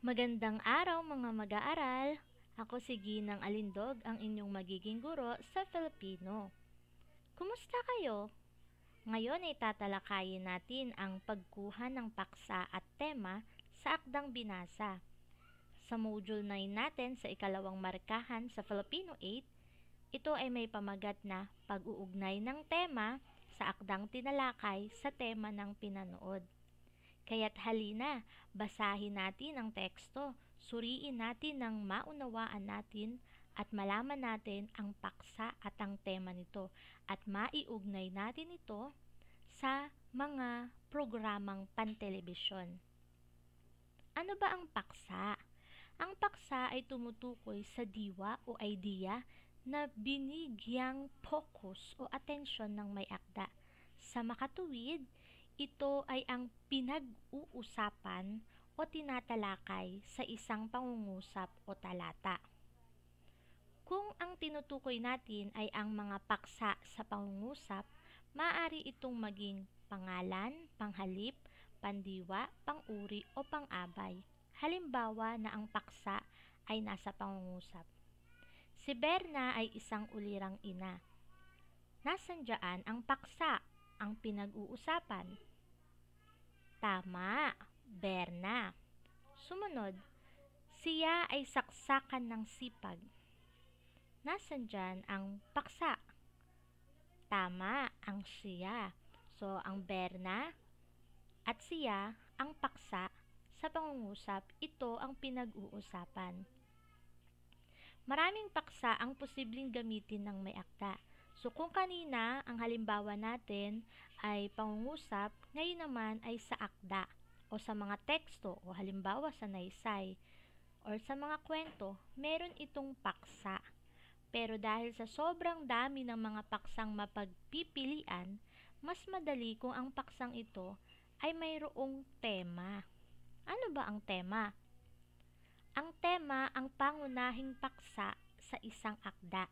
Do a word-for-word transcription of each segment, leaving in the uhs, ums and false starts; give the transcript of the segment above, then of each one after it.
Magandang araw mga mag-aaral! Ako si Ginang Alindog, ang inyong magiging guro sa Filipino. Kumusta kayo? Ngayon ay tatalakayin natin ang pagkuha ng paksa at tema sa akdang binasa. Sa Module nine natin sa ikalawang markahan sa Filipino eight, ito ay may pamagat na pag-uugnay ng tema sa akdang tinalakay sa tema ng pinanood. Kaya't halina, basahin natin ang teksto, suriin natin ng maunawaan natin at malaman natin ang paksa at ang tema nito at maiugnay natin ito sa mga programang pantelebisyon. Ano ba ang paksa? Ang paksa ay tumutukoy sa diwa o idea na binigyang focus o atensyon ng may akda. Sa makatuwid, ito ay ang pinag-uusapan o tinatalakay sa isang pangungusap o talata. Kung ang tinutukoy natin ay ang mga paksa sa pangungusap, maaari itong maging pangalan, panghalip, pandiwa, panguri o pang-abay. Halimbawa na ang paksa ay nasa pangungusap. Si Berna ay isang ulirang ina. Nasaan dyan ang paksa? Ang pinag-uusapan? Tama, Berna. Sumunod, siya ay saksakan ng sipag. Nasaan dyan ang paksa? Tama, ang siya. So, ang Berna at siya ang paksa sa pangungusap, ito ang pinag-uusapan. Maraming paksa ang posibleng gamitin ng may akda. So, kung kanina, ang halimbawa natin ay pangungusap, ngayon naman ay sa akda o sa mga teksto o halimbawa sa naysay or sa mga kwento, meron itong paksa. Pero dahil sa sobrang dami ng mga paksang mapagpipilian, mas madali kung ang paksang ito ay mayroong tema. Ano ba ang tema? Ang tema ang pangunahing paksa sa isang akda.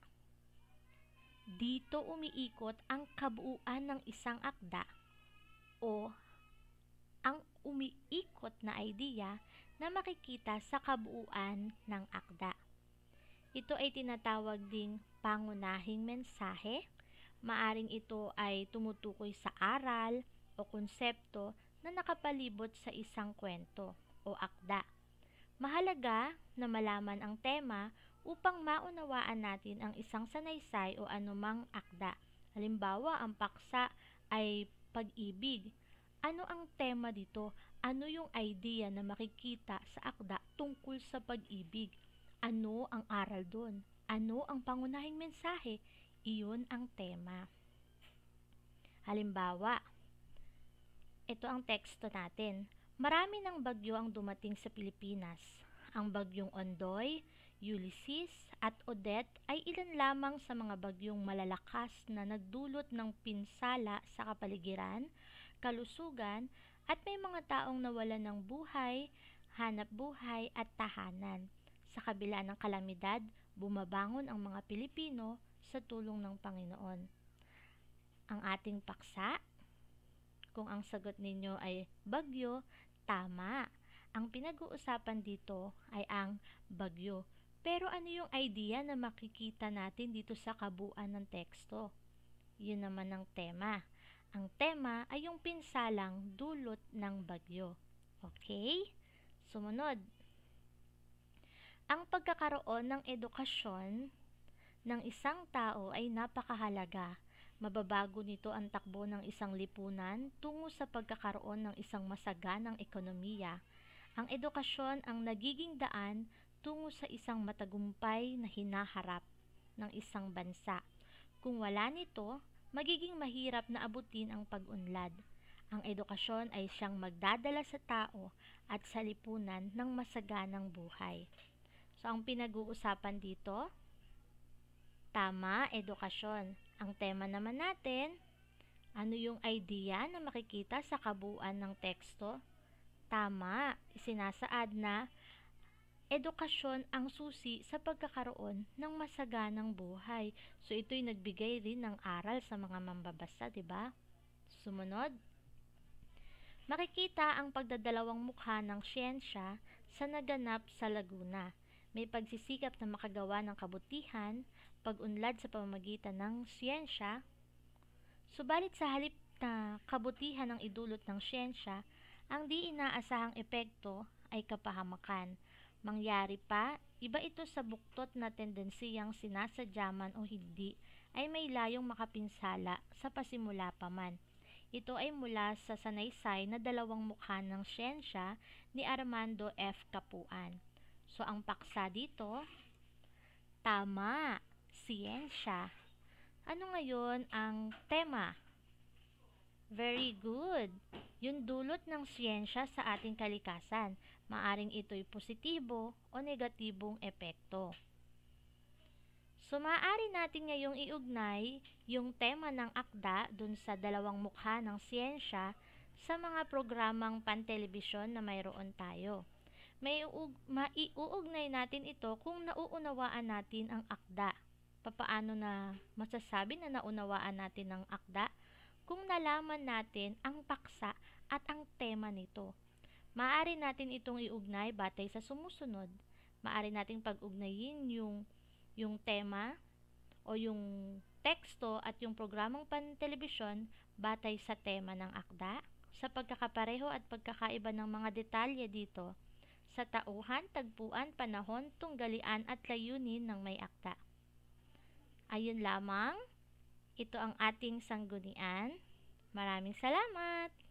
Dito umiikot ang kabuuan ng isang akda o ang umiikot na idea na makikita sa kabuuan ng akda. Ito ay tinatawag ding pangunahing mensahe. Maaring ito ay tumutukoy sa aral o konsepto na nakapalibot sa isang kwento o akda. Mahalaga na malaman ang tema upang maunawaan natin ang isang sanaysay o anumang akda. Halimbawa, ang paksa ay pag-ibig. Ano ang tema dito? Ano yung idea na makikita sa akda tungkol sa pag-ibig? Ano ang aral doon? Ano ang pangunahing mensahe? Iyon ang tema. Halimbawa, ito ang teksto natin. Marami ng bagyo ang dumating sa Pilipinas. Ang bagyong Ondoy, Ulysses at Odette ay ilan lamang sa mga bagyong malalakas na nagdulot ng pinsala sa kapaligiran, kalusugan at may mga taong nawalan ng buhay, hanap buhay at tahanan. Sa kabila ng kalamidad, bumabangon ang mga Pilipino sa tulong ng Panginoon. Ang ating paksa, kung ang sagot ninyo ay bagyo, tama. Ang pinag-uusapan dito ay ang bagyo. Pero ano yung idea na makikita natin dito sa kabuuan ng teksto? Yun naman ang tema. Ang tema ay yung pinsalang dulot ng bagyo. Okay? Sumunod. Ang pagkakaroon ng edukasyon ng isang tao ay napakahalaga. Mababago nito ang takbo ng isang lipunan tungo sa pagkakaroon ng isang masaganang ekonomiya. Ang edukasyon ang nagiging daan tungo sa isang matagumpay na hinaharap ng isang bansa. Kung wala nito, magiging mahirap na abutin ang pag-unlad. Ang edukasyon ay siyang magdadala sa tao at sa lipunan ng masaganang buhay. So, ang pinag-uusapan dito, tama, edukasyon. Ang tema naman natin, ano yung idea na makikita sa kabuuan ng teksto? Tama, isinasaad na edukasyon ang susi sa pagkakaroon ng masaganang buhay. So, ito'y nagbigay rin ng aral sa mga mambabasa, di ba? Sumunod, makikita ang pagdadalawang mukha ng siyensya sa naganap sa Laguna. May pagsisikap na makagawa ng kabutihan, pag-unlad sa pamamagitan ng siyensya, subalit sa halip na kabutihan ang idulot ng siyensya, ang di inaasahang epekto ay kapahamakan. Mangyari pa, iba ito sa buktot na tendensiyang sinasadyaman o hindi, ay may layong makapinsala sa pasimula pa man. Ito ay mula sa sanaysay na dalawang mukha ng siyensya ni Armando F. Capuan. So, ang paksa dito, tama, siyensya. Ano ngayon ang tema? Very good. Yung dulot ng siyensya sa ating kalikasan. Maaring ito'y positibo o negatibong epekto. So, maaari natin ngayong iugnay yung tema ng akda dun sa dalawang mukha ng siyensya sa mga programang pantelebisyon na mayroon tayo. May maiuugnay natin ito kung nauunawaan natin ang akda. Papaano na masasabi na naunawaan natin ang akda? Kung nalaman natin ang paksa at ang tema nito. Maaari natin itong iugnay batay sa sumusunod. Maaari nating pag-ugnayin yung, yung tema o yung teksto at yung programang pantelebisyon batay sa tema ng akda, sa pagkakapareho at pagkakaiba ng mga detalye dito, sa tauhan, tagpuan, panahon, tunggalian at layunin ng may akda. Ayun lamang. Ito ang ating sanggunian. Maraming salamat!